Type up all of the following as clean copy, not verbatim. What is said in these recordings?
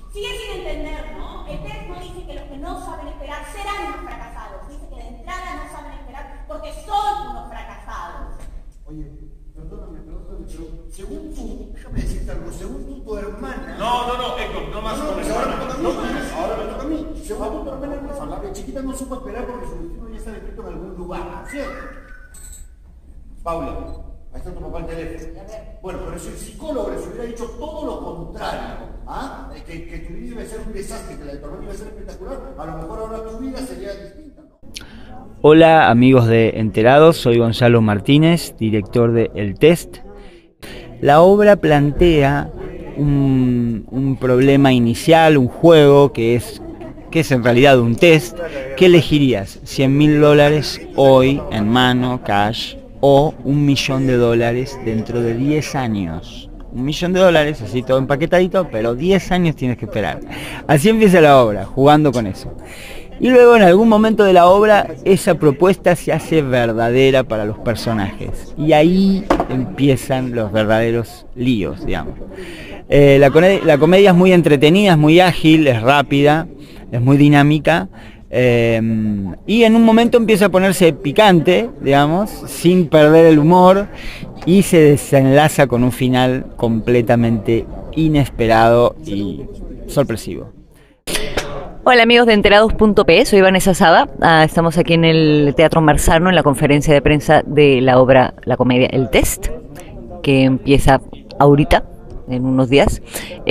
Sigue sin entender, ¿no? El test no dice que los que no saben esperar serán unos fracasados. Dice que de entrada no saben esperar porque son unos fracasados. Oye, perdóname, pero según tú, déjame decirte algo, según tu hermana... No, Héctor, no más con eso. Ahora me toca a mí. Según tu hermana, la chiquita no supo esperar porque su destino ya está escrito en algún lugar, ¿cierto? Paula, ahí está tu papá el teléfono. Bueno, pero si el psicólogo les hubiera dicho todo lo contrario, ¿ah? Que tu vida iba a ser un desastre, que la de tu hermano iba a ser espectacular, a lo mejor ahora tu vida sería distinta, ¿no? Hola amigos de Enterados, soy Gonzalo Martínez, director de El Test. La obra plantea un problema inicial, un juego que es en realidad un test. ¿Qué elegirías? $100.000 hoy en mano, cash, o $1.000.000 dentro de 10 años. $1.000.000, así todo empaquetadito, pero 10 años tienes que esperar. Así empieza la obra, jugando con eso. Y luego en algún momento de la obra esa propuesta se hace verdadera para los personajes. Y ahí empiezan los verdaderos líos, digamos. La comedia es muy entretenida, es muy ágil, es rápida, es muy dinámica. Y en un momento empieza a ponerse picante, digamos, sin perder el humor, y se desenlaza con un final completamente inesperado y sorpresivo. Hola amigos de Enterados.pe, soy Vanessa Sada, estamos aquí en el Teatro Marzano en la conferencia de prensa de la obra, la comedia El Test, que empieza ahorita, en unos días.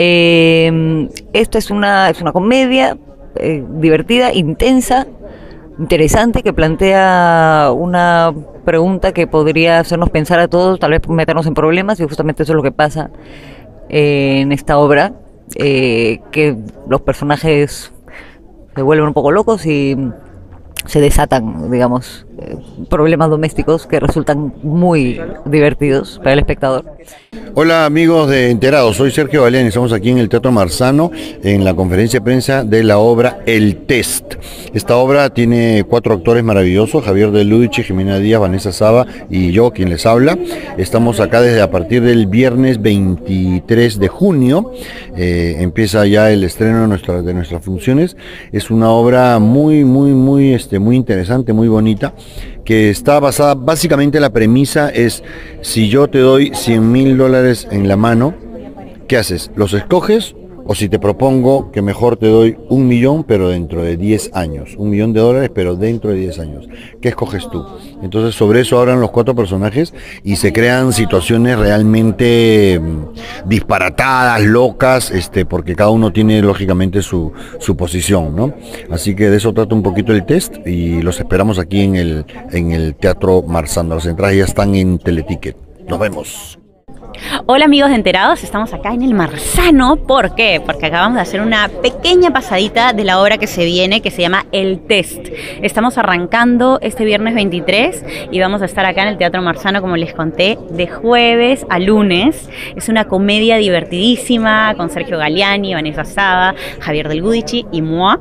Esto es una comedia divertida, intensa, interesante, que plantea una pregunta que podría hacernos pensar a todos, tal vez meternos en problemas, y justamente eso es lo que pasa en esta obra, que los personajes se vuelven un poco locos y se desatan, digamos, problemas domésticos que resultan muy divertidos para el espectador. Hola amigos de Enterados, soy Sergio Galeani, estamos aquí en el Teatro Marzano en la conferencia de prensa de la obra El Test. Esta obra tiene 4 actores maravillosos, Javier del Ludiche, Jimena Díaz, Vanessa Saba y yo, quien les habla. Estamos acá desde a partir del viernes 23 de junio, empieza ya el estreno de nuestras funciones. Es una obra muy interesante, muy bonita, que está basada, básicamente la premisa es: si yo te doy $100.000 en la mano, ¿qué haces? ¿Los escoges? O si te propongo que mejor te doy $1.000.000, pero dentro de 10 años. $1.000.000, pero dentro de 10 años. ¿Qué escoges tú? Entonces sobre eso hablan los 4 personajes y se crean situaciones realmente disparatadas, locas, porque cada uno tiene lógicamente su posición, ¿no? Así que de eso trata un poquito el test y los esperamos aquí en el Teatro Marzano. Las entradas ya están en Teleticket. Nos vemos. Hola amigos de Enterados, estamos acá en el Marzano. ¿Por qué? Porque acabamos de hacer una pequeña pasadita de la obra que se viene, que se llama El Test. Estamos arrancando este viernes 23 y vamos a estar acá en el Teatro Marzano, como les conté, de jueves a lunes. Es una comedia divertidísima con Sergio Galeani, Vanessa Sada, Javier del Gudici y moi.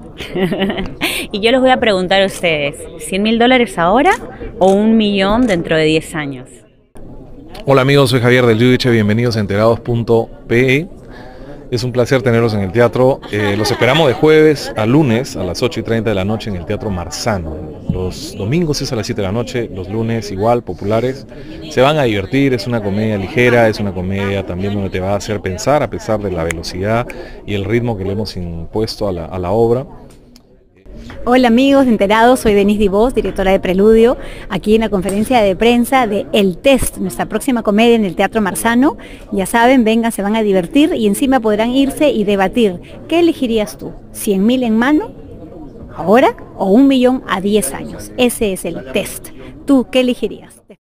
Y yo les voy a preguntar a ustedes, ¿$100.000 ahora o $1.000.000 dentro de 10 años? Hola amigos, soy Javier del Yudiche, bienvenidos a Enterados.pe. Es un placer tenerlos en el teatro. Los esperamos de jueves a lunes a las 8:30 de la noche en el Teatro Marzano. Los domingos es a las 7 de la noche, los lunes igual, populares. Se van a divertir, es una comedia ligera, es una comedia también donde te va a hacer pensar a pesar de la velocidad y el ritmo que le hemos impuesto a la obra. Hola amigos de Enterados, soy Denise Dibós, directora de Preludio, aquí en la conferencia de prensa de El Test, nuestra próxima comedia en el Teatro Marzano. Ya saben, vengan, se van a divertir y encima podrán irse y debatir. ¿Qué elegirías tú? ¿100.000 en mano ahora o $1.000.000 a 10 años? Ese es el test. ¿Tú qué elegirías?